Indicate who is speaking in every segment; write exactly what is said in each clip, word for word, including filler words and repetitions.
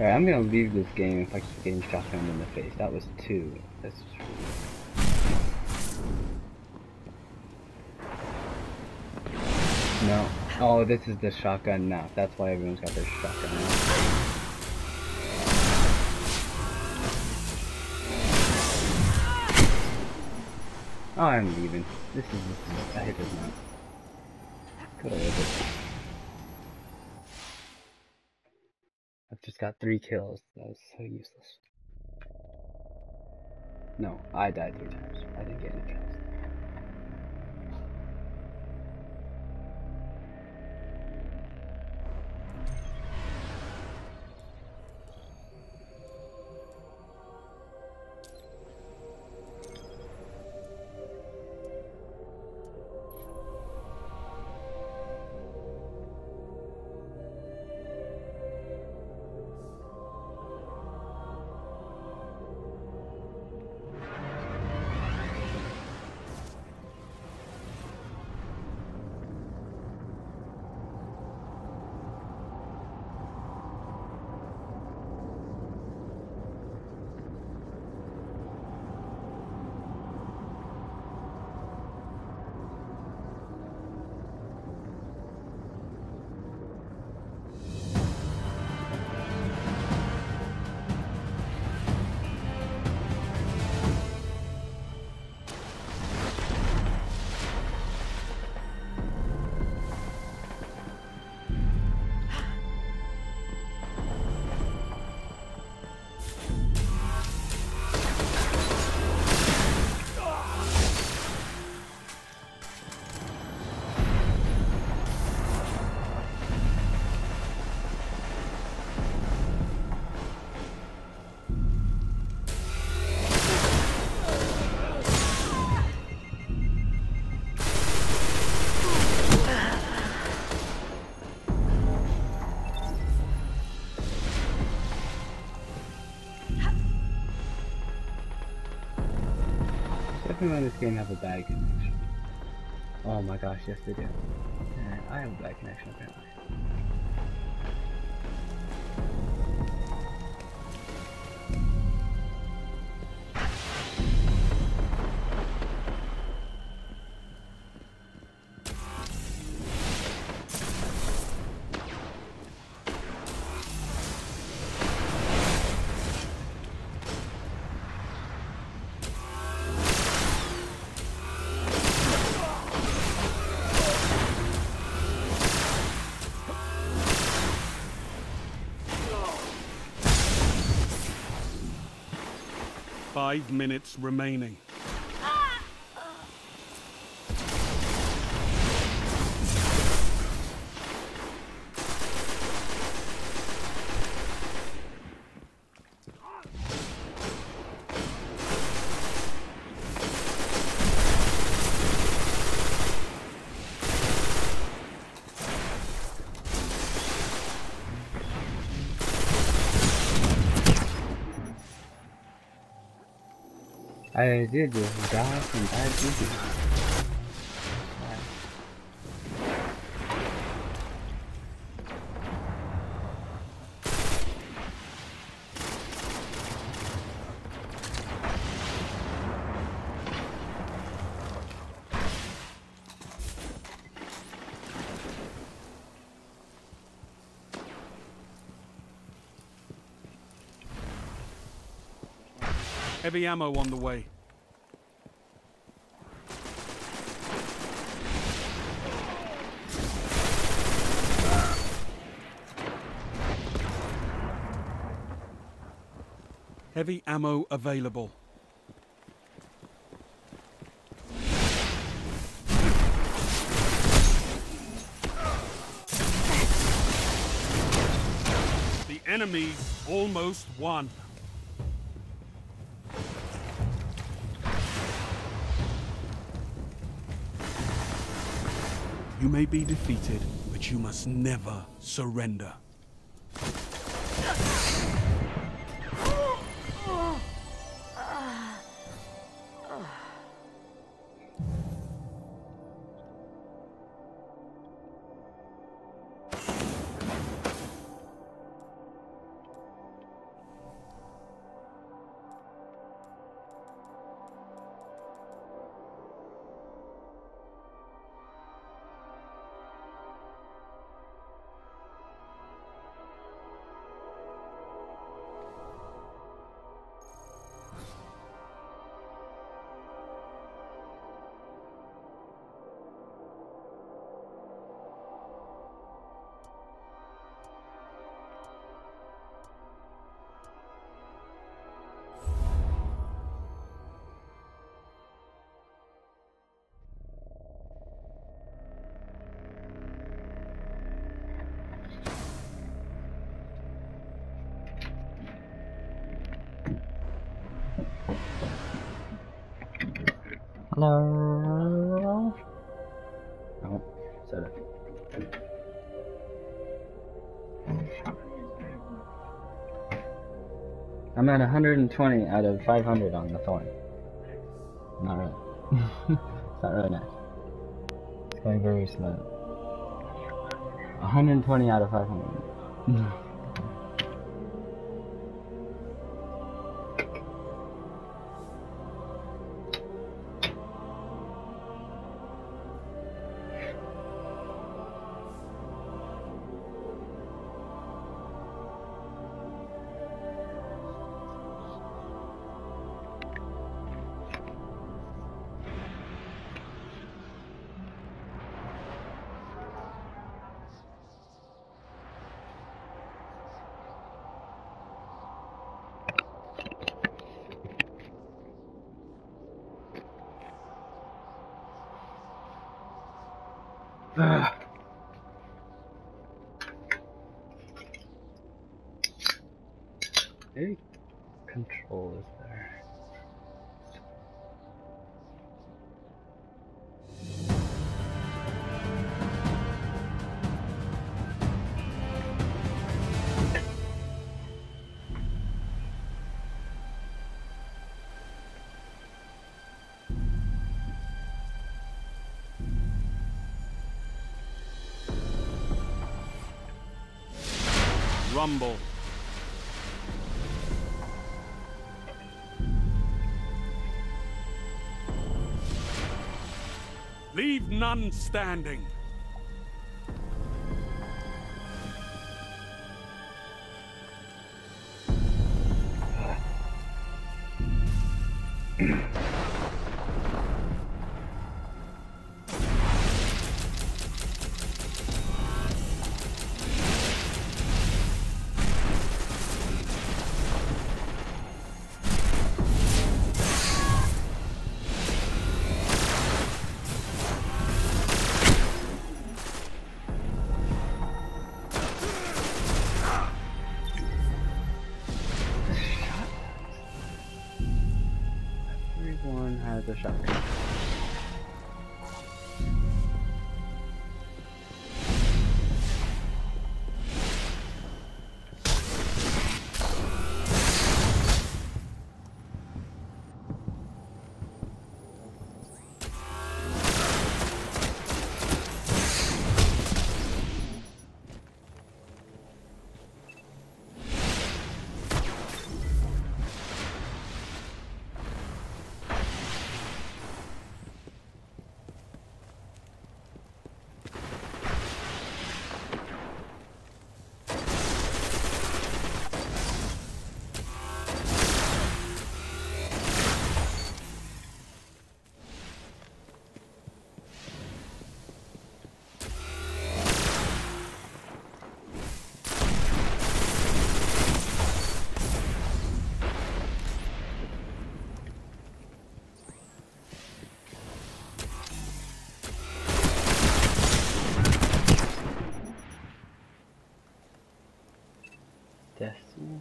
Speaker 1: Alright, I'm gonna leave this game if I keep getting shotgunned in the face. That was two. That's no. Oh, this is the shotgun now. That's why everyone's got their shotgun now. Oh, I'm leaving. This is, this is I hate this map. Could have lived it. I've just got three kills. That was so useless. No, I died three times. I didn't get any kills. Everyone in this game have a bad connection. Oh my gosh, yes they do. Yeah, I have a bad connection apparently.
Speaker 2: Five minutes remaining.
Speaker 1: I did just die from bad juju.
Speaker 2: Heavy ammo on the way. Heavy ammo available. The enemy almost won. You may be defeated, but you must never surrender.
Speaker 1: Hello? Oh, said it. I'm at one hundred twenty out of five hundred on the thorn. Not really. It's not really nice. It's going very slow. one hundred twenty out of five hundred. Ugh. Maybe control is there.
Speaker 2: Rumble. Leave none standing.
Speaker 1: Everyone has a shotgun. Destiny.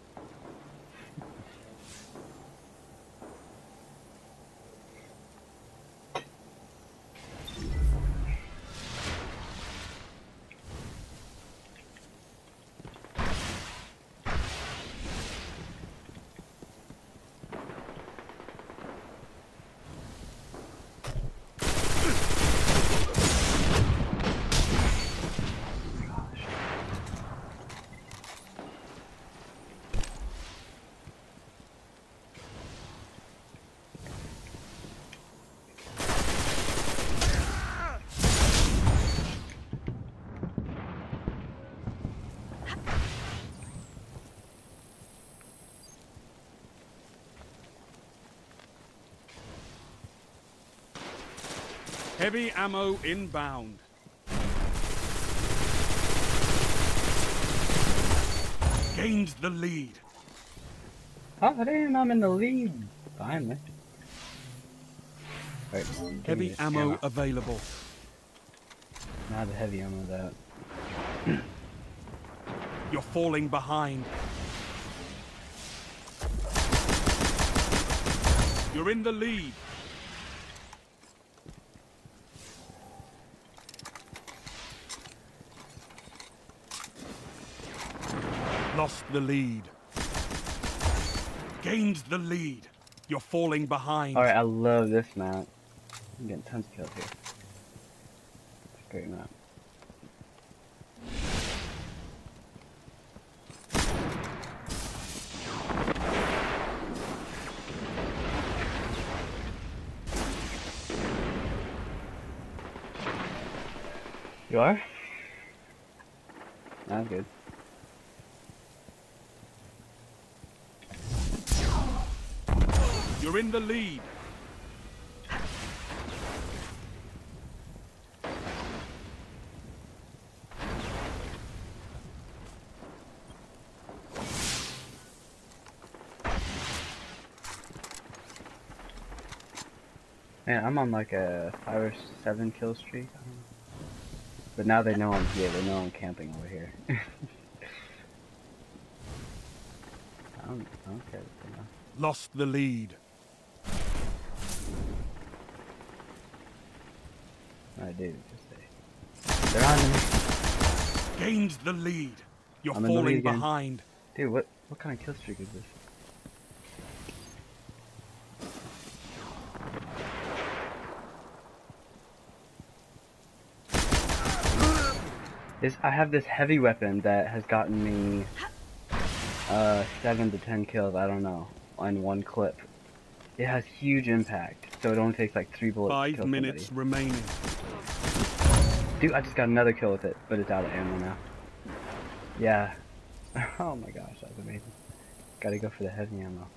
Speaker 2: Heavy ammo inbound. Gained the lead.
Speaker 1: Oh damn, I'm in the lead. Finally. Right,
Speaker 2: Heavy ammo, ammo available.
Speaker 1: Now the heavy ammo's out.
Speaker 2: You're falling behind. You're in the lead. Lost the lead. Gained the lead. You're falling behind.
Speaker 1: Alright, I love this map. I'm getting tons of kills here. It's a great map. You are? That's good.
Speaker 2: You're in the lead.
Speaker 1: Man, I'm on like a five or seven kill streak. I don't know. But now they know I'm here. They know I'm camping over here. I don't, I don't care. You know.
Speaker 2: Lost the lead.
Speaker 1: I do. Just say. They're on me.
Speaker 2: Gained the lead. You're
Speaker 1: I'm in the lead
Speaker 2: falling
Speaker 1: again.
Speaker 2: behind.
Speaker 1: Dude, what what kind of kill streak is this? This, I have this heavy weapon that has gotten me uh, seven to ten kills, I don't know, on one clip. It has huge impact, so it only takes like three bullets to
Speaker 2: Five
Speaker 1: kill
Speaker 2: minutes
Speaker 1: somebody.
Speaker 2: remaining.
Speaker 1: Dude, I just got another kill with it, but it's out of ammo now. Yeah. Oh my gosh, that was amazing. Gotta go for the heavy ammo.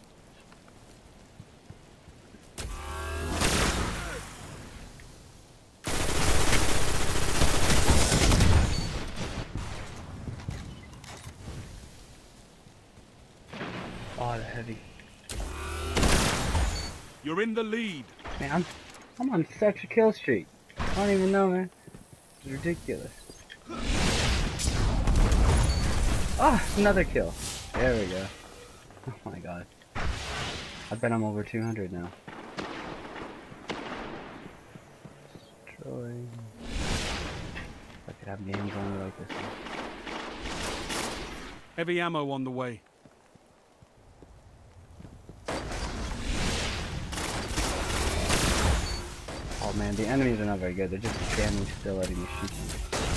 Speaker 1: Oh, the heavy.
Speaker 2: You're in the lead.
Speaker 1: Man, I'm, I'm on such a kill streak. I don't even know, man. It's ridiculous. Ah, another kill. There we go. Oh my god. I bet I'm over two hundred now. Destroy. If I could have games only like this one.
Speaker 2: Heavy ammo on the way.
Speaker 1: Oh man, the enemies are not very good. They're just standing still letting me shoot them.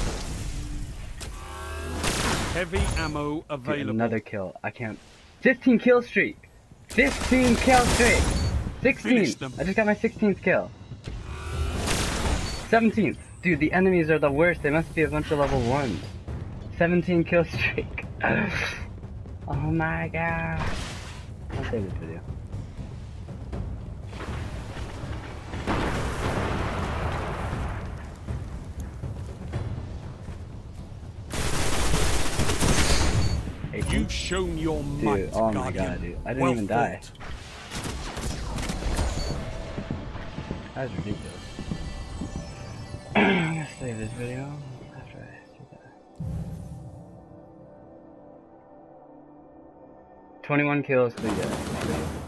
Speaker 2: Heavy ammo
Speaker 1: Dude,
Speaker 2: available.
Speaker 1: another kill. I can't. fifteen kill streak! fifteen kill streak! sixteen!
Speaker 2: Finish them.
Speaker 1: I just got my sixteenth kill. seventeenth. Dude, the enemies are the worst. They must be a bunch of level ones. seventeen kill streak. Oh my god. I'll save this video.
Speaker 2: You've shown your might,
Speaker 1: Dude, oh my
Speaker 2: Guardian.
Speaker 1: god, dude. I didn't
Speaker 2: Well
Speaker 1: even die.
Speaker 2: fought.
Speaker 1: That was ridiculous. I'm gonna save this video after I do that. twenty-one kills, three deaths.